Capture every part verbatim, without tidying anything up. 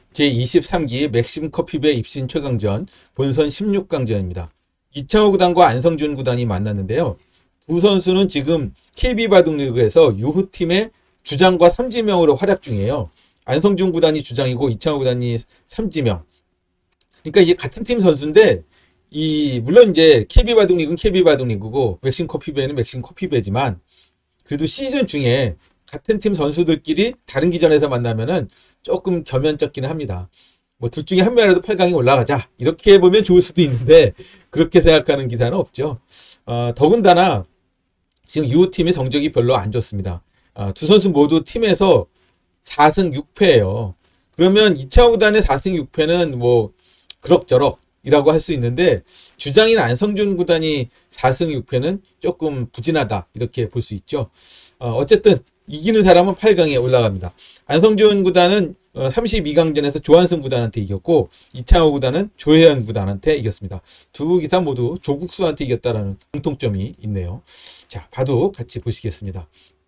제이십삼 기 맥심 커피배 입신 최강전 본선 십육 강전입니다. 이창호 구단과 안성준 구단이 만났는데요. 두 선수는 지금 케이비바둑리그에서 유후팀의 주장과 삼지명으로 활약 중이에요. 안성준 구단이 주장이고 이창호 구단이 삼지명. 그러니까 이게 같은 팀 선수인데 이 물론 이제 케이비바둑리그는 케이비바둑리그고 맥심 커피배는 맥심 커피배지만 그래도 시즌 중에 같은 팀 선수들끼리 다른 기전에서 만나면은 조금 겸연쩍기는 합니다. 뭐 둘 중에 한 명이라도 팔 강에 올라가자 이렇게 보면 좋을 수도 있는데 그렇게 생각하는 기사는 없죠. 어, 더군다나 지금 유호팀의 성적이 별로 안 좋습니다. 어, 두 선수 모두 팀에서 사 승 육 패예요. 그러면 이창호 구단의 사 승 육 패는 뭐 그럭저럭 이라고 할 수 있는데 주장인 안성준 구단이 사 승 육 패는 조금 부진하다 이렇게 볼 수 있죠. 어, 어쨌든 이기는 사람은 팔 강에 올라갑니다. 안성준 구단은 삼십이 강전에서 조한승 구단한테 이겼고 이창호 구단은 조혜연 구단한테 이겼습니다. 두 기사 모두 조국수한테 이겼다라는 공통점이 있네요. 자, 바둑 같이 보시겠습니다.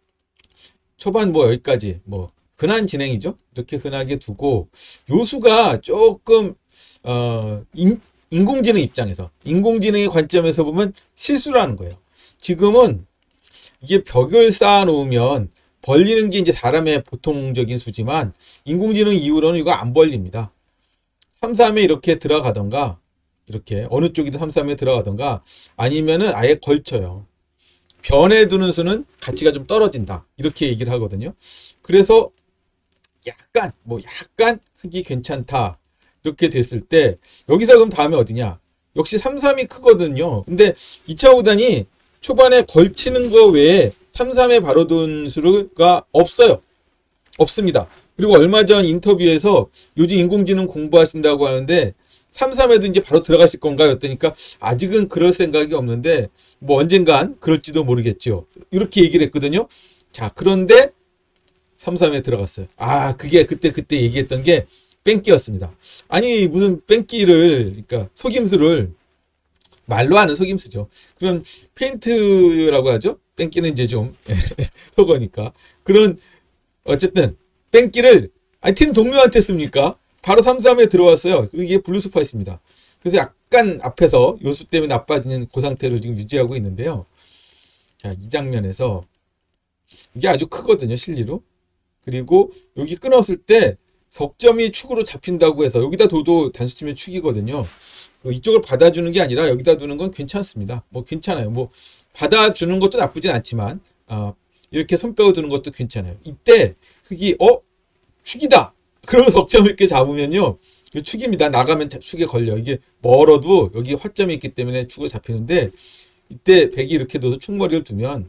초반 뭐 여기까지 뭐 흔한 진행이죠. 이렇게 흔하게 두고 요수가 조금 어, 인, 인공지능 입장에서 인공지능의 관점에서 보면 실수를 하는 거예요. 지금은 이게 벽을 쌓아 놓으면 벌리는 게 이제 사람의 보통적인 수지만 인공지능 이후로는 이거 안 벌립니다. 삼, 삼에 이렇게 들어가던가 이렇게 어느 쪽이든 삼, 삼에 들어가던가 아니면은 아예 걸쳐요. 변에 두는 수는 가치가 좀 떨어진다 이렇게 얘기를 하거든요. 그래서 약간 뭐 약간 흙이 괜찮다 이렇게 됐을 때 여기서 그럼 다음에 어디냐? 역시 삼, 삼이 크거든요. 근데 이창호 구단이 초반에 걸치는 거 외에 삼, 삼에 바로 둔 수가 없어요. 없습니다. 그리고 얼마 전 인터뷰에서 요즘 인공지능 공부하신다고 하는데 삼, 삼에도 이제 바로 들어가실 건가 였더니까 아직은 그럴 생각이 없는데 뭐 언젠간 그럴지도 모르겠죠. 이렇게 얘기를 했거든요. 자, 그런데 삼, 삼에 들어갔어요. 아, 그게 그때 그때 얘기했던 게 뺑기였습니다. 아니 무슨 뺑기를 그러니까 속임수를 말로 하는 속임수죠. 그런 페인트라고 하죠. 뺑기는 이제 좀 속어니까 그런 어쨌든 뺑기를 아니 팀 동료한테 씁니까? 바로 삼, 삼에 들어왔어요. 그리고 이게 블루스팟입니다. 그래서 약간 앞에서 요수 때문에 나빠지는 그 상태를 지금 유지하고 있는데요. 자, 이 장면에서 이게 아주 크거든요. 실리로. 그리고 여기 끊었을 때 석점이 축으로 잡힌다고 해서 여기다 둬도 단수치면 축이거든요. 그 이쪽을 받아주는 게 아니라 여기다 두는 건 괜찮습니다. 뭐 괜찮아요. 뭐 받아주는 것도 나쁘진 않지만 어, 이렇게 손 빼어두는 것도 괜찮아요. 이때 흙이 어? 축이다! 그러고 석점을 이렇게 잡으면요. 축입니다. 나가면 축에 걸려. 이게 멀어도 여기 화점이 있기 때문에 축을 잡히는데 이때 백이 이렇게 둬서 축머리를 두면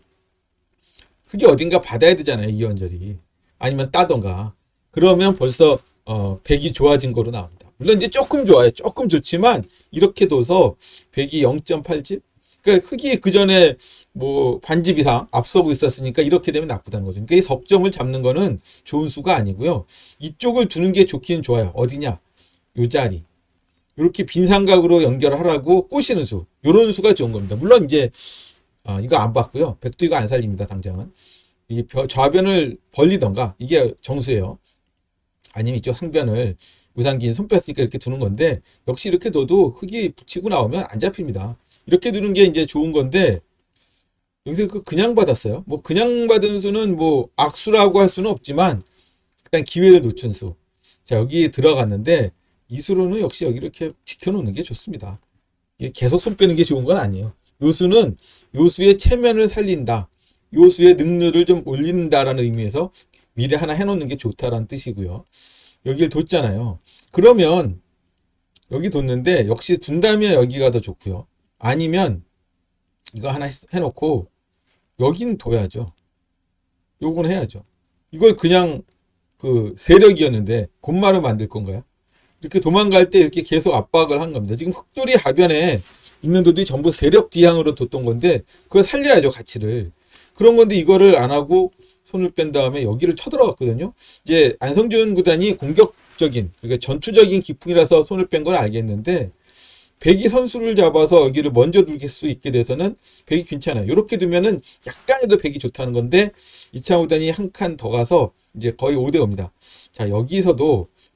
흙이 어딘가 받아야 되잖아요. 이연절이. 아니면 따던가. 그러면 벌써 어, 백이 좋아진 거로 나옵니다. 물론 이제 조금 좋아요. 조금 좋지만 이렇게 둬서 백이 영 점 팔 집? 그러니까 흙이 그 전에 뭐 반집 이상 앞서고 있었으니까 이렇게 되면 나쁘다는 거죠. 그러니까 이 석점을 잡는 거는 좋은 수가 아니고요. 이쪽을 두는 게 좋기는 좋아요. 어디냐? 요 자리. 이렇게 빈 삼각으로 연결하라고 꼬시는 수. 요런 수가 좋은 겁니다. 물론 이제 어, 이거 안 봤고요. 백도 이거 안 살립니다. 당장은. 이 좌변을 벌리던가 이게 정수예요. 아니면 이쪽 상변을 우상기인 손 뺐으니까 이렇게 두는 건데 역시 이렇게 둬도 흙이 붙이고 나오면 안 잡힙니다. 이렇게 두는 게 이제 좋은 건데 여기서 그 그냥 받았어요. 뭐 그냥 받은 수는 뭐 악수라고 할 수는 없지만 일단 기회를 놓친 수. 자, 여기 들어갔는데 이 수로는 역시 여기 이렇게 지켜놓는 게 좋습니다. 이게 계속 손 빼는 게 좋은 건 아니에요. 요 수는 요 수의 체면을 살린다. 요 수의 능률을 좀 올린다라는 의미에서 미리 하나 해놓는 게 좋다라는 뜻이고요. 여기를 뒀잖아요. 그러면 여기 뒀는데 역시 둔다면 여기가 더 좋고요. 아니면 이거 하나 해놓고 여긴 둬야죠. 요건 해야죠. 이걸 그냥 그 세력이었는데 곤마를 만들 건가요? 이렇게 도망갈 때 이렇게 계속 압박을 한 겁니다. 지금 흑돌이 하변에 있는 돌이 전부 세력 지향으로 뒀던 건데 그걸 살려야죠. 가치를. 그런 건데 이거를 안 하고 손을 뺀 다음에 여기를 쳐들어갔거든요. 이제 안성준 구단이 공격적인 그러니까 전투적인 기풍이라서 손을 뺀 건 알겠는데 백이 선수를 잡아서 여기를 먼저 둘 수 있게 돼서는 백이 괜찮아요. 이렇게 두면은 약간이라도 백이 좋다는 건데 이창호 구단이 한 칸 더 가서 이제 거의 오 대 오입니다. 자, 여기서도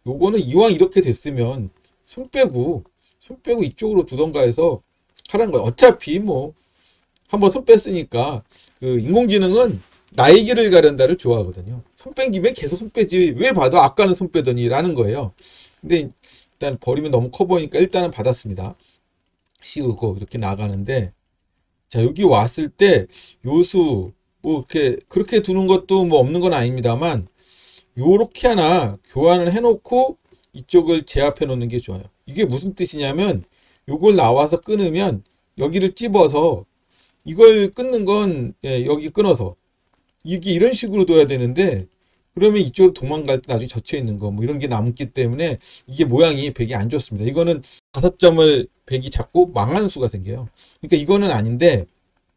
요거는 이왕 이렇게 됐으면 손 빼고 손 빼고 이쪽으로 두던가 해서 하라는 거예요. 어차피 뭐 한번 손 뺐으니까 그 인공지능은 나의 길을 가련다를 좋아하거든요. 손 뺀 김에 계속 손 빼지 왜 봐도 아까는 손 빼더니 라는 거예요. 근데 일단 버리면 너무 커 보이니까 일단은 받았습니다. 씌우고 이렇게 나가는데, 자 여기 왔을 때 요수 뭐 이렇게 그렇게 두는 것도 뭐 없는 건 아닙니다만 요렇게 하나 교환을 해놓고 이쪽을 제압해 놓는 게 좋아요. 이게 무슨 뜻이냐면 요걸 나와서 끊으면 여기를 찝어서 이걸 끊는 건 예, 여기 끊어서 이게 이런 식으로 둬야 되는데, 그러면 이쪽으로 도망갈 때 나중에 젖혀 있는 거 뭐 이런 게 남기 때문에 이게 모양이 백이 안 좋습니다. 이거는 다섯 점을 백이 잡고 망하는 수가 생겨요. 그러니까 이거는 아닌데,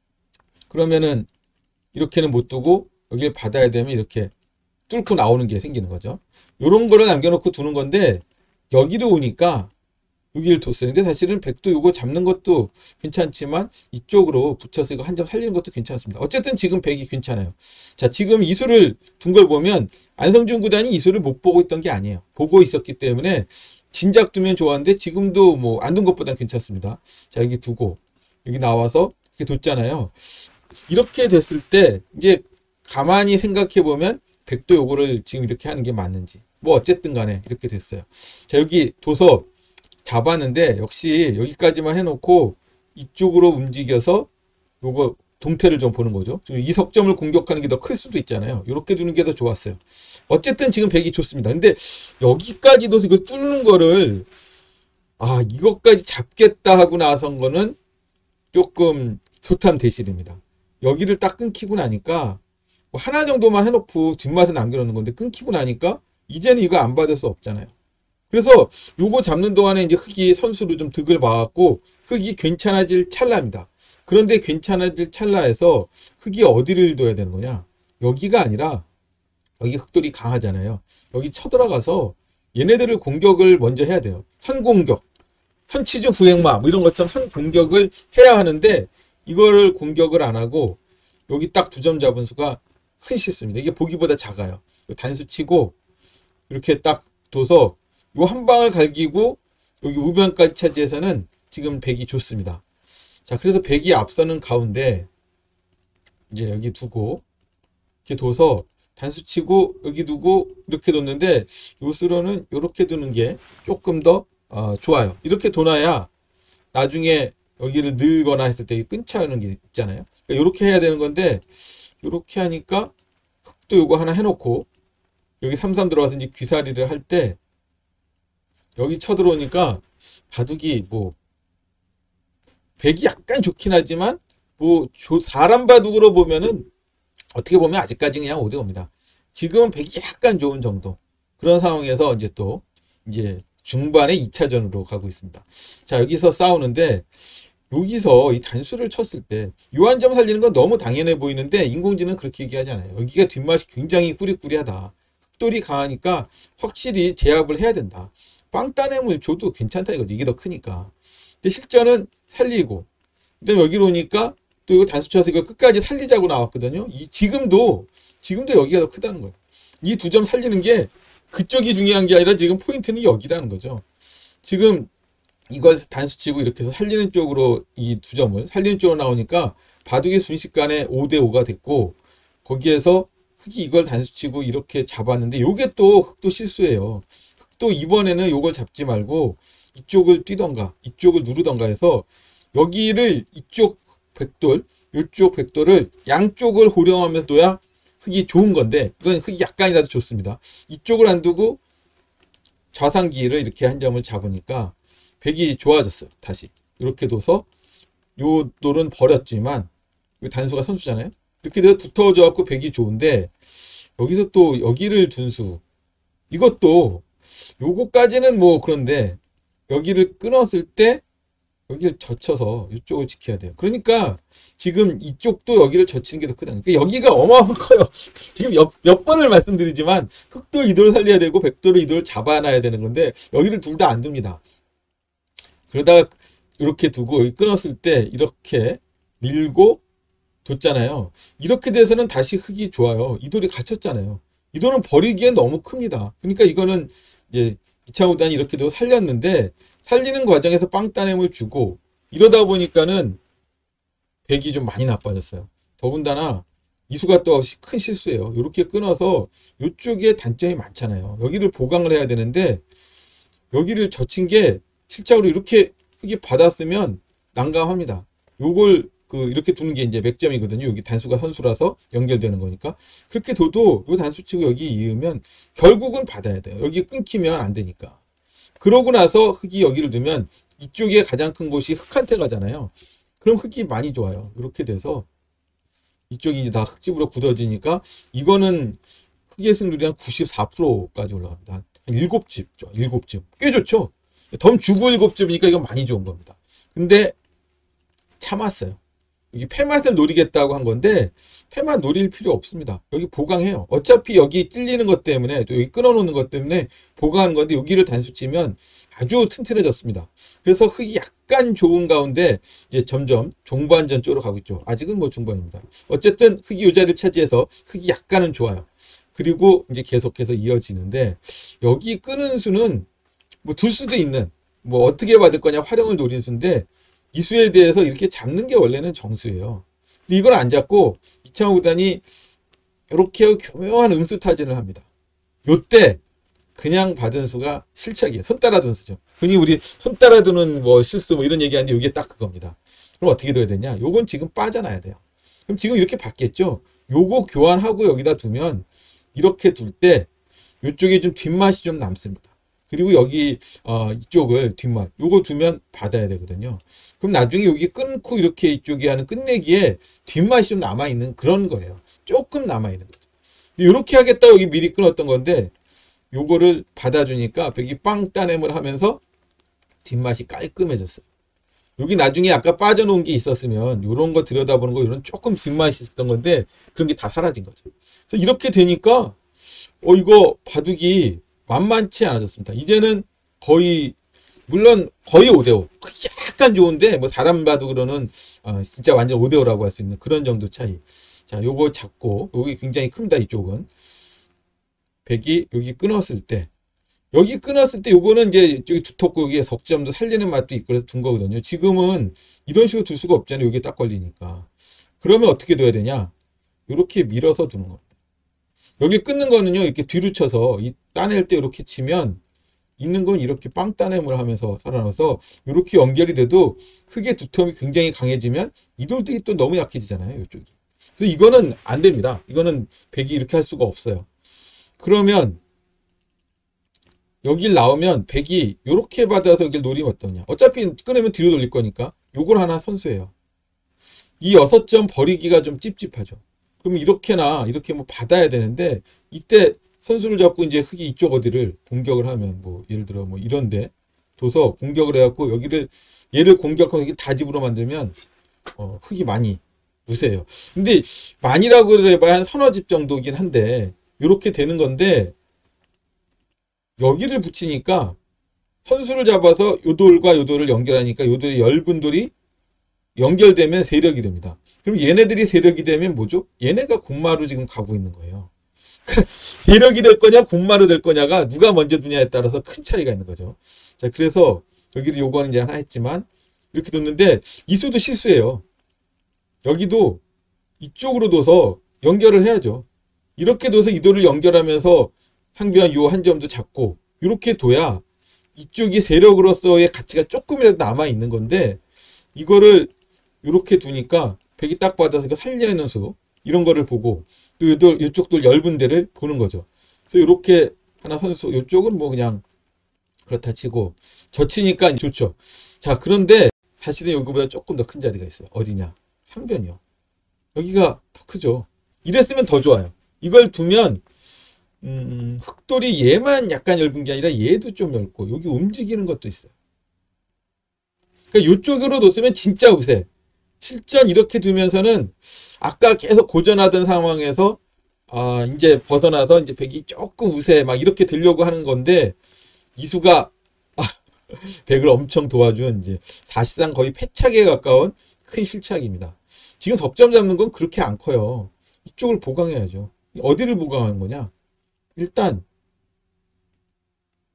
그러면은 이렇게는 못 두고 여기를 받아야 되면 이렇게 뚫고 나오는 게 생기는 거죠. 요런 거를 남겨놓고 두는 건데 여기로 오니까 여기를 뒀어요. 근데 사실은 백도 요거 잡는 것도 괜찮지만 이쪽으로 붙여서 이거 한 점 살리는 것도 괜찮습니다. 어쨌든 지금 백이 괜찮아요. 자, 지금 이수를 둔 걸 보면 안성준 구단이 이수를 못 보고 있던 게 아니에요. 보고 있었기 때문에 진작 두면 좋았는데 지금도 뭐 안 둔 것보단 괜찮습니다. 자, 여기 두고 여기 나와서 이렇게 뒀잖아요. 이렇게 됐을 때 이제 가만히 생각해 보면 백도 요거를 지금 이렇게 하는 게 맞는지 뭐 어쨌든 간에 이렇게 됐어요. 자, 여기 둬서 잡았는데 역시 여기까지만 해놓고 이쪽으로 움직여서 요거 동태를 좀 보는 거죠. 지금 이 석점을 공격하는 게 더 클 수도 있잖아요. 이렇게 두는 게 더 좋았어요. 어쨌든 지금 백이 좋습니다. 근데 여기까지도 이거 뚫는 거를 아 이것까지 잡겠다 하고 나선 거는 조금 소탐 대실입니다. 여기를 딱 끊기고 나니까 뭐 하나 정도만 해놓고 뒷맛에 남겨놓는 건데 끊기고 나니까 이제는 이거 안 받을 수 없잖아요. 그래서 요거 잡는 동안에 이제 흙이 선수로 좀 득을 봐갖고 흙이 괜찮아질 찰나입니다. 그런데 괜찮아질 찰나에서 흙이 어디를 둬야 되는 거냐? 여기가 아니라 여기 흙돌이 강하잖아요. 여기 쳐들어가서 얘네들을 공격을 먼저 해야 돼요. 선공격, 선취중 후행마 뭐 이런 것처럼 선공격을 해야 하는데 이거를 공격을 안 하고 여기 딱 두 점 잡은 수가 큰 실수입니다. 이게 보기보다 작아요. 단수 치고 이렇게 딱 둬서 요 한 방을 갈기고 여기 우변까지 차지해서는 지금 백이 좋습니다. 자, 그래서 백이 앞서는 가운데 이제 여기 두고 이렇게 둬서 단수 치고 여기 두고 이렇게 뒀는데 요 수로는 이렇게 두는 게 조금 더 어, 좋아요. 이렇게 둬놔야 나중에 여기를 늘거나 했을 때 끊자는 게 있잖아요. 그러니까 이렇게 해야 되는 건데 이렇게 하니까 흙도 요거 하나 해놓고 여기 삼삼 들어가서 이제 귀사리를 할 때 여기 쳐들어오니까 바둑이 뭐 백이 약간 좋긴 하지만 뭐 사람 바둑으로 보면은 어떻게 보면 아직까지 그냥 오 대 오입니다. 지금은 백이 약간 좋은 정도. 그런 상황에서 이제 또 이제 중반에 이 차전으로 가고 있습니다. 자, 여기서 싸우는데 여기서 이 단수를 쳤을 때 요 한 점 살리는 건 너무 당연해 보이는데 인공지능은 그렇게 얘기하잖아요. 여기가 뒷맛이 굉장히 꾸리꾸리하다. 흙돌이 강하니까 확실히 제압을 해야 된다. 빵따냄을 줘도 괜찮다 이거지. 이게 더 크니까. 근데 실전은 살리고 그다음에 여기로 오니까 또 이거 단수 쳐서 이거 끝까지 살리자고 나왔거든요. 이 지금도 지금도 여기가 더 크다는 거예요. 이 두 점 살리는 게 그쪽이 중요한 게 아니라 지금 포인트는 여기라는 거죠. 지금 이걸 단수 치고 이렇게 해서 살리는 쪽으로 이 두 점을 살리는 쪽으로 나오니까 바둑이 순식간에 오 대 오가 됐고 거기에서 흙이 이걸 단수 치고 이렇게 잡았는데 요게 또 흙도 실수예요. 흙도 이번에는 요걸 잡지 말고 이쪽을 뛰던가 이쪽을 누르던가 해서 여기를 이쪽 백돌 이쪽 백돌을 양쪽을 호령하면서 둬야 흙이 좋은 건데 이건 흙이 약간이라도 좋습니다. 이쪽을 안 두고 좌상기를 이렇게 한 점을 잡으니까 백이 좋아졌어요. 다시 이렇게 둬서 요 돌은 버렸지만 단수가 선수잖아요. 이렇게 돼서 두터워져 갖고 백이 좋은데 여기서 또 여기를 둔수 이것도 요거까지는 뭐 그런데 여기를 끊었을 때 여기를 젖혀서 이쪽을 지켜야 돼요. 그러니까 지금 이쪽도 여기를 젖히는 게 더 크다. 그러니까 여기가 어마어마한 커요. 지금 몇, 몇 번을 말씀드리지만 흑도 이도를 살려야 되고 백도를 이도를 잡아놔야 되는 건데 여기를 둘 다 안 둡니다. 그러다가 이렇게 두고 여기 끊었을 때 이렇게 밀고 뒀잖아요. 이렇게 돼서는 다시 흙이 좋아요. 이 돌이 갇혔잖아요. 이 돌은 버리기엔 너무 큽니다. 그러니까 이거는 이제 이창호 구단이 이렇게도 살렸는데 살리는 과정에서 빵 따냄을 주고 이러다 보니까는 백이 좀 많이 나빠졌어요. 더군다나 이수가 또 큰 실수예요. 이렇게 끊어서 이쪽에 단점이 많잖아요. 여기를 보강을 해야 되는데 여기를 젖힌 게 실적으로 이렇게 크게 받았으면 난감합니다. 요걸 그 이렇게 두는 게 이제 맥점이거든요. 여기 단수가 선수라서 연결되는 거니까. 그렇게 둬도 요 단수 치고 여기 이으면 결국은 받아야 돼요. 여기 끊기면 안 되니까. 그러고 나서 흙이 여기를 두면 이쪽에 가장 큰 곳이 흙한테 가잖아요. 그럼 흙이 많이 좋아요. 이렇게 돼서 이쪽이 이제 다 흙집으로 굳어지니까 이거는 흙의 승률이 한 구십사 퍼센트까지 올라갑니다. 한 일곱 집, 일곱 집. 꽤 좋죠? 덤 주고 일곱 집이니까 이건 많이 좋은 겁니다. 근데 참았어요. 여기 폐맛을 노리겠다고 한 건데 폐맛 노릴 필요 없습니다. 여기 보강해요. 어차피 여기 찔리는 것 때문에 또 여기 끊어놓는 것 때문에 보강하는 건데 여기를 단수 치면 아주 튼튼해졌습니다. 그래서 흙이 약간 좋은 가운데 이제 점점 종반전 쪽으로 가고 있죠. 아직은 뭐 중반입니다. 어쨌든 흙이 이 자리를 차지해서 흙이 약간은 좋아요. 그리고 이제 계속해서 이어지는데 여기 끄는 수는 뭐 둘 수도 있는 뭐 어떻게 받을 거냐 활용을 노린 수인데 이 수에 대해서 이렇게 잡는 게 원래는 정수예요. 근데 이걸 안 잡고 이창호 구단이 이렇게 교묘한 응수 타진을 합니다. 요때 그냥 받은 수가 실책이에요. 손 따라 둔 수죠. 흔히 우리 손 따라 두는 뭐 실수 뭐 이런 얘기하는데 이게 딱 그겁니다. 그럼 어떻게 돼야 되냐? 요건 지금 빠져나야 돼요. 그럼 지금 이렇게 받겠죠? 요거 교환하고 여기다 두면 이렇게 둘 때 이쪽에 좀 뒷맛이 좀 남습니다. 그리고 여기 어, 이쪽을 뒷맛 요거 두면 받아야 되거든요. 그럼 나중에 여기 끊고 이렇게 이쪽에 하는 끝내기에 뒷맛이 좀 남아있는 그런 거예요. 조금 남아있는 거죠. 이렇게 하겠다 여기 미리 끊었던 건데 요거를 받아주니까 벽이 빵 따냄을 하면서 뒷맛이 깔끔해졌어요. 여기 나중에 아까 빠져놓은 게 있었으면 이런 거 들여다보는 거 이런 조금 뒷맛이 있었던 건데 그런 게 다 사라진 거죠. 그래서 이렇게 되니까 어 이거 바둑이 만만치 않아졌습니다. 이제는 거의 물론 거의 오 대 오 약간 좋은데 뭐 사람 바둑으로는 어, 진짜 완전 오 대 오라고 할 수 있는 그런 정도 차이. 자 요거 잡고 여기 굉장히 큽니다. 이쪽은 백이 여기 끊었을 때 여기 끊었을 때 요거는 이제 저기 두텁고 여기에 석점도 살리는 맛도 있고 그래서 둔 거거든요. 지금은 이런 식으로 둘 수가 없잖아요. 여기에 딱 걸리니까. 그러면 어떻게 둬야 되냐? 이렇게 밀어서 두는 겁니다. 여기 끊는 거는요. 이렇게 뒤로 쳐서 이 따낼 때 이렇게 치면 있는 건 이렇게 빵 따냄을 하면서 살아나서 이렇게 연결이 돼도 흙의 두툼이 굉장히 강해지면 이 돌들이 또 너무 약해지잖아요. 이쪽이. 그래서 이거는 안 됩니다. 이거는 백이 이렇게 할 수가 없어요. 그러면 여길 나오면 백이 이렇게 받아서 여길 노리면 어떠냐. 어차피 끊으면 뒤로 돌릴 거니까 요걸 하나 선수해요. 이 여섯 점 버리기가 좀 찝찝하죠. 그러면 이렇게나 이렇게 뭐 받아야 되는데 이때 선수를 잡고 이제 흙이 이쪽 어디를 공격을 하면 뭐 예를 들어 뭐 이런데 둬서 공격을 해갖고 여기를 얘를 공격하고 여기 다집으로 만들면 어 흙이 많이 우세요. 근데 많이라고 해봐야 한 서너 집 정도긴 한데 이렇게 되는 건데 여기를 붙이니까 선수를 잡아서 요 돌과 요 돌을 연결하니까 요 돌이 엷은 돌이 연결되면 세력이 됩니다. 그럼 얘네들이 세력이 되면 뭐죠? 얘네가 공마로 지금 가고 있는 거예요. 세력이 될 거냐 공마로 될 거냐가 누가 먼저 두냐에 따라서 큰 차이가 있는 거죠. 자 그래서 여기를 요거는 이제 하나 했지만 이렇게 뒀는데 이 수도 실수예요. 여기도 이쪽으로 둬서 연결을 해야죠. 이렇게 둬서 이 돌을 연결하면서 상비한 요 한 점도 잡고 이렇게 둬야 이쪽이 세력으로서의 가치가 조금이라도 남아있는 건데 이거를 이렇게 두니까 백이 딱 받아서 살려있는 수 이런 거를 보고 또 이돌, 이쪽 돌 엷은 데를 보는 거죠. 그래서 이렇게 하나 선수 이쪽은 뭐 그냥 그렇다 치고 젖히니까 좋죠. 자 그런데 사실은 여기보다 조금 더 큰 자리가 있어요. 어디냐? 상변이요. 여기가 더 크죠. 이랬으면 더 좋아요. 이걸 두면 음, 흑돌이 얘만 약간 엷은 게 아니라 얘도 좀 엷고 여기 움직이는 것도 있어요. 그러니까 이쪽으로 뒀으면 진짜 우세. 실전 이렇게 두면서는 아까 계속 고전하던 상황에서 아 이제 벗어나서 이제 백이 조금 우세 막 이렇게 되려고 하는 건데 이수가 아, 백을 엄청 도와준 이제 사실상 거의 패착에 가까운 큰 실착입니다. 지금 석점 잡는 건 그렇게 안 커요. 이쪽을 보강해야죠. 어디를 보강하는 거냐? 일단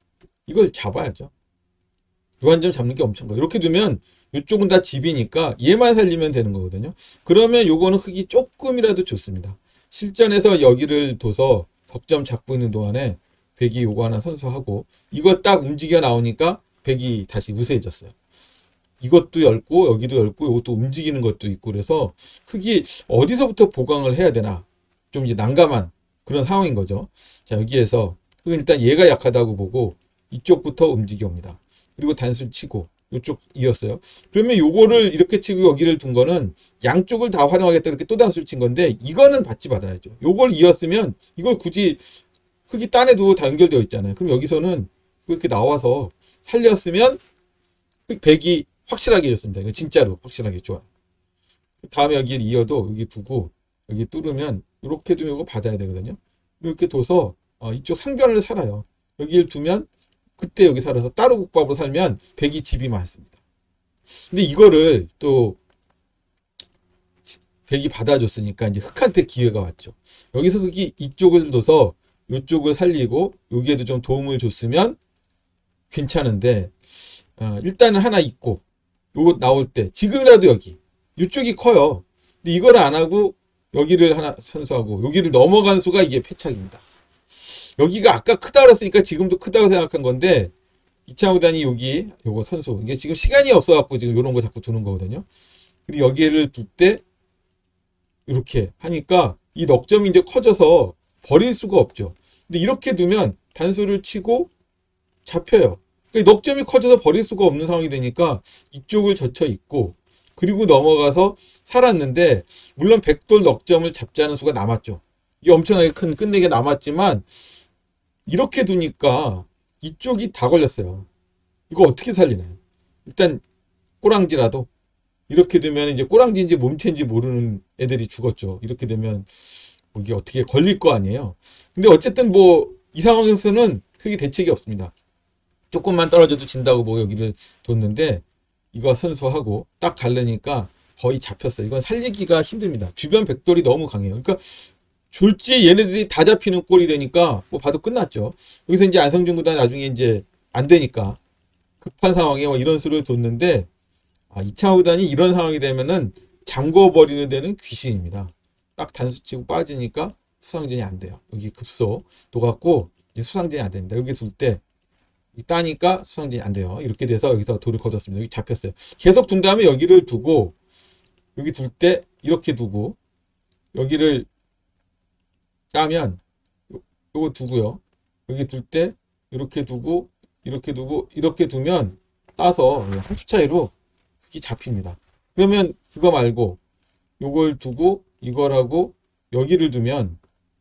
이걸 잡아야죠. 요 한 점 잡는 게 엄청 커요. 이렇게 두면 이쪽은 다 집이니까 얘만 살리면 되는 거거든요. 그러면 요거는 흙이 조금이라도 좋습니다. 실전에서 여기를 둬서 덕점 잡고 있는 동안에 백이 요거 하나 선수하고 이거 딱 움직여 나오니까 백이 다시 우세해졌어요. 이것도 얇고 여기도 얇고 이것도 움직이는 것도 있고 그래서 흙이 어디서부터 보강을 해야 되나 좀 이제 난감한 그런 상황인 거죠. 자, 여기에서 흙은 일단 얘가 약하다고 보고 이쪽부터 움직여 옵니다. 그리고 단수 치고 이쪽 이었어요. 그러면 요거를 이렇게 치고 여기를 둔 거는 양쪽을 다 활용하겠다 이렇게 또 단수를 친 건데 이거는 받지 받아야죠. 요걸 이었으면 이걸 굳이 흙이 딴에 두고 다 연결되어 있잖아요. 그럼 여기서는 그렇게 나와서 살렸으면 백이 확실하게 줬습니다. 이거 진짜로 확실하게 좋아요. 다음에 여기를 이어도 여기 두고 여기 뚫으면 이렇게 두면 이거 받아야 되거든요. 이렇게 둬서 어, 이쪽 상변을 살아요. 여기를 두면 그때 여기 살아서 따로 국밥으로 살면 백이 집이 많습니다. 근데 이거를 또 백이 받아줬으니까 이제 흙한테 기회가 왔죠. 여기서 흙이 이쪽을 둬서 이쪽을 살리고 여기에도 좀 도움을 줬으면 괜찮은데 어, 일단은 하나 있고 요거 나올 때 지금이라도 여기 이쪽이 커요. 근데 이걸 안 하고 여기를 하나 선수하고 여기를 넘어간 수가 이게 패착입니다. 여기가 아까 크다 그랬으니까 지금도 크다고 생각한 건데 이창호 구단이 여기 요거 선수 이게 지금 시간이 없어갖고 지금 요런 거 자꾸 두는 거거든요. 그리고 여기를 둘 때 이렇게 하니까 이 넉점이 이제 커져서 버릴 수가 없죠. 근데 이렇게 두면 단수를 치고 잡혀요. 그러니까 넉점이 커져서 버릴 수가 없는 상황이 되니까 이쪽을 젖혀 있고 그리고 넘어가서 살았는데 물론 백돌 넉점을 잡자는 수가 남았죠. 이게 엄청나게 큰 끝내기가 남았지만 이렇게 두니까 이쪽이 다 걸렸어요. 이거 어떻게 살리나요? 일단 꼬랑지라도 이렇게 되면 이제 꼬랑지인지 몸체인지 모르는 애들이 죽었죠. 이렇게 되면 뭐 이게 어떻게 걸릴 거 아니에요. 근데 어쨌든 뭐 이 상황에서는 크게 대책이 없습니다. 조금만 떨어져도 진다고 뭐 여기를 뒀는데 이거 선수하고 딱 가르니까 거의 잡혔어요. 이건 살리기가 힘듭니다. 주변 백돌이 너무 강해요. 그러니까 졸지에 얘네들이 다 잡히는 꼴이 되니까 뭐 봐도 끝났죠. 여기서 이제 안성준 구단 나중에 이제 안 되니까 급한 상황에 뭐 이런 수를 뒀는데 아, 이창호 구단이 이런 상황이 되면은 잠궈버리는 데는 귀신입니다. 딱 단수 치고 빠지니까 수상전이 안 돼요. 여기 급소 녹았고 수상전이 안 됩니다. 여기 둘 때 따니까 수상전이 안 돼요. 이렇게 돼서 여기서 돌을 걷었습니다. 여기 잡혔어요. 계속 둔 다음에 여기를 두고 여기 둘 때 이렇게 두고 여기를 따면 요거 두고요. 여기 둘 때 이렇게 두고 이렇게 두고 이렇게 두면 따서 한 수 차이로 흙이 잡힙니다. 그러면 그거 말고 요걸 두고 이걸 하고 여기를 두면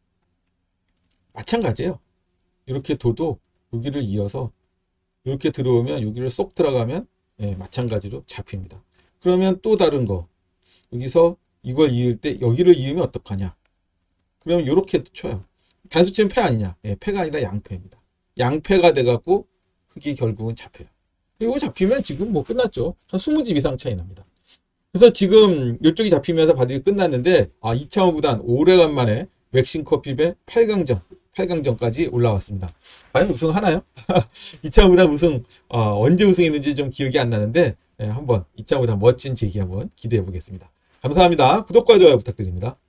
마찬가지예요. 이렇게 둬도 여기를 이어서 이렇게 들어오면 여기를 쏙 들어가면 예, 마찬가지로 잡힙니다. 그러면 또 다른 거 여기서 이걸 이을 때 여기를 이으면 어떡하냐. 그러면 이렇게 쳐요. 단수치면 패 아니냐. 예, 패가 아니라 양패입니다. 양패가 돼갖고 흙이 결국은 잡혀요. 이거 잡히면 지금 뭐 끝났죠. 한 이십 집 이상 차이 납니다. 그래서 지금 이쪽이 잡히면서 바둑이 끝났는데 아, 이창호 구단 오래간만에 맥심커피배 팔 강전 팔 강전까지 올라왔습니다. 과연 우승하나요? 이창호 구단 우승 어, 언제 우승했는지 좀 기억이 안 나는데 예, 한번 이창호 구단 멋진 재기 한번 기대해 보겠습니다. 감사합니다. 구독과 좋아요 부탁드립니다.